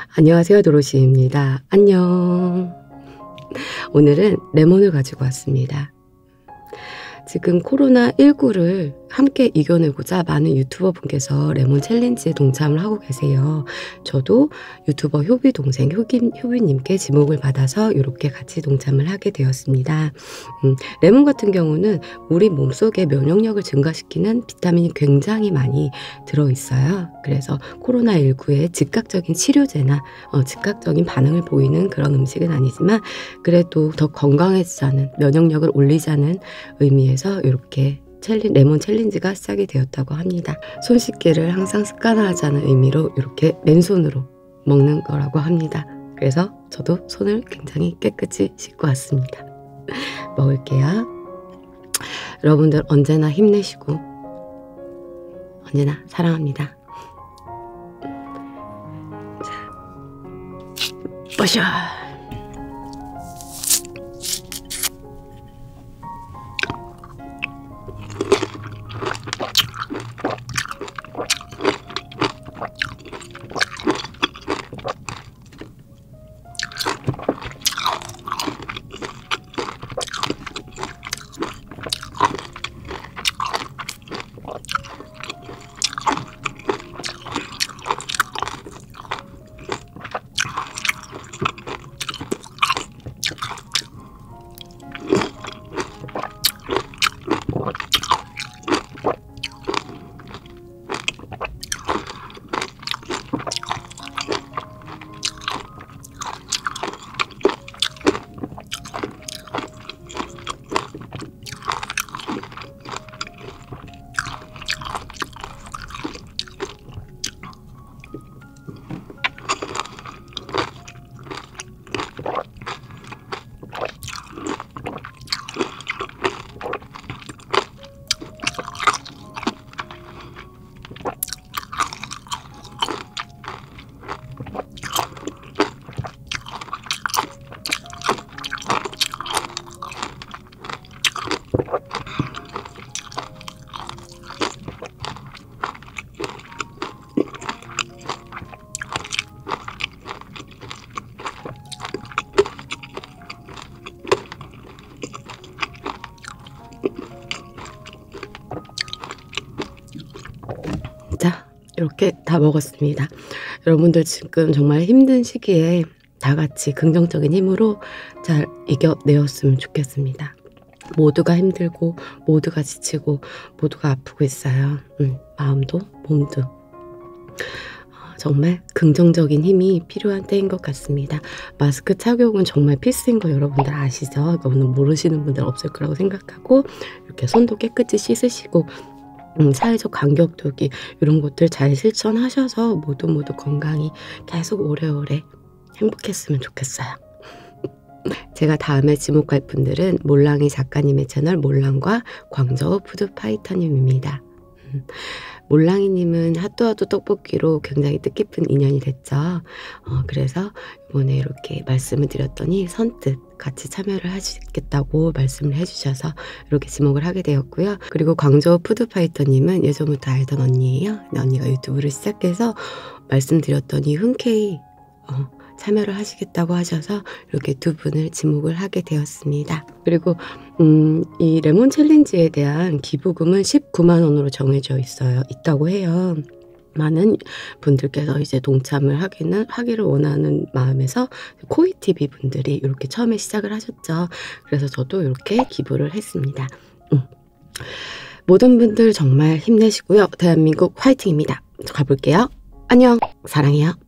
안녕하세요, 도로시입니다. 안녕. 오늘은 레몬을 가지고 왔습니다. 지금 코로나19를 함께 이겨내고자 많은 유튜버 분께서 레몬 챌린지에 동참을 하고 계세요. 저도 유튜버 효비 동생 효비님께 지목을 받아서 이렇게 같이 동참을 하게 되었습니다. 레몬 같은 경우는 우리 몸속에 면역력을 증가시키는 비타민이 굉장히 많이 들어있어요. 그래서 코로나19의 즉각적인 치료제나 즉각적인 반응을 보이는 그런 음식은 아니지만 그래도 더 건강해지자는, 면역력을 올리자는 의미에서 이렇게 레몬 챌린지가 시작이 되었다고 합니다. 손 씻기를 항상 습관화하자는 의미로 이렇게 맨손으로 먹는 거라고 합니다. 그래서 저도 손을 굉장히 깨끗이 씻고 왔습니다. 먹을게요. 여러분들 언제나 힘내시고 언제나 사랑합니다. 자, 버셔. 자, 이렇게 다 먹었습니다. 여러분들 지금 정말 힘든 시기에 다 같이 긍정적인 힘으로 잘 이겨내었으면 좋겠습니다. 모두가 힘들고 모두가 지치고 모두가 아프고 있어요. 마음도 몸도. 정말 긍정적인 힘이 필요한 때인 것 같습니다. 마스크 착용은 정말 필수인 거 여러분들 아시죠? 오늘 모르시는 분들 없을 거라고 생각하고 이렇게 손도 깨끗이 씻으시고 사회적 간격두기 이런 것들 잘 실천하셔서 모두 건강히 계속 오래오래 행복했으면 좋겠어요. 제가 다음에 지목할 분들은 몰랑이 작가님의 채널 몰랑과 광저우 푸드파이터님입니다. 몰랑이님은 핫도하도 떡볶이로 굉장히 뜻깊은 인연이 됐죠. 그래서 이번에 이렇게 말씀을 드렸더니 선뜻 같이 참여를 하시겠다고 말씀을 해주셔서 이렇게 지목을 하게 되었고요. 그리고 광저우 푸드파이터님은 예전부터 알던 언니예요. 언니가 유튜브를 시작해서 말씀드렸더니 흔쾌히 참여를 하시겠다고 하셔서 이렇게 두 분을 지목을 하게 되었습니다. 그리고 이 레몬 챌린지에 대한 기부금은 19만 원으로 정해져 있다고 해요. 많은 분들께서 이제 동참을 하기를 원하는 마음에서 코이TV 분들이 이렇게 처음에 시작을 하셨죠. 그래서 저도 이렇게 기부를 했습니다. 모든 분들 정말 힘내시고요. 대한민국 화이팅입니다. 가볼게요. 안녕. 사랑해요.